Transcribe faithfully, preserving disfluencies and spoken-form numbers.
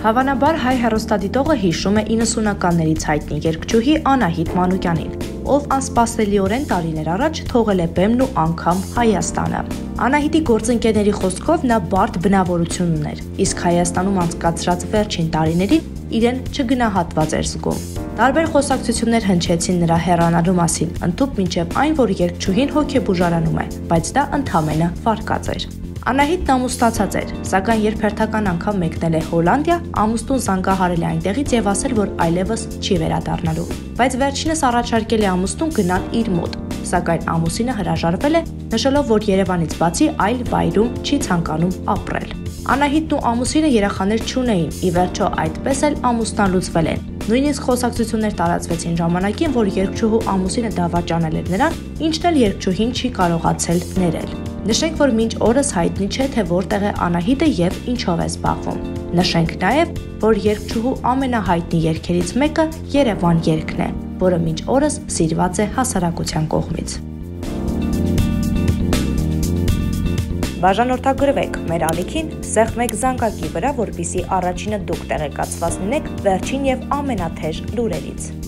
Հավանաբար հայ հեռուստադիտողը հիշում է իննսունականներից հայտնի երգչուհի Անահիտ Մանուկյանին, ով անսպասելիորեն տարիներ առաջ թողել է բեմն ու անգամ Հայաստանը։ Անահիտի գործընկերների խոսքով նա բարդ բնավորություն ուներ, իսկ Հայաստանում անցկացրած վերջին տարիներին իրեն չգնահատված էր զգում։ Տարբեր խոսակցություններ հնչեցին նրա հեռանալու մասին, ընդհուպ մինչև այն, որ երգչուհին հոգեբուժարանում է, բայց դա ընդամենը վարկած էր։ Անահիտն ամուսնացած էր, սակայն երբ հերթական անգամ մեկնել է Հոլանդիա, ամուսնուն զանգահարել է այնտեղից եւ ասել, որ այլևս չի վերադառնալու։ Բայց վերջինս առաջարկել է ամուսնուն գնալ իր մոտ, սակայն ամուսինը հրաժարվել է, նշելով, որ Երևանից բացի այլ վայրում չի ցանկանում ապրել։ Անահիտն ու ամուսինը երեխաներ չունեին, ի վերջո այդպես էլ ամուսնալուծվել են։ Նույնիսկ խոսակցություններ տարածվեցին ժամանակին, որ երգչուհու ամուսինը դավաճանել էր նրան, ինչն էլ երգչուհին չի կարողացել ներել։ Նշենք, որ մինչ օրս հայտնի չէ, թե որտեղ է Անահիտը եւ ինչով է զբաղվում։ Նշենք նաեւ, որ երգչուհու ամենահայտնի երգերից մեկը Երևան երգն է, որը մինչ օրս սիրված է հասարակության կողմից։ Բաժանորդագրվեք մեր ալիքին, սեղմեք զանգակի վրա, որպեսզի առաջինը դուք տեղեկացված լինեք վերջին եւ ամենաթեժ լուրերից։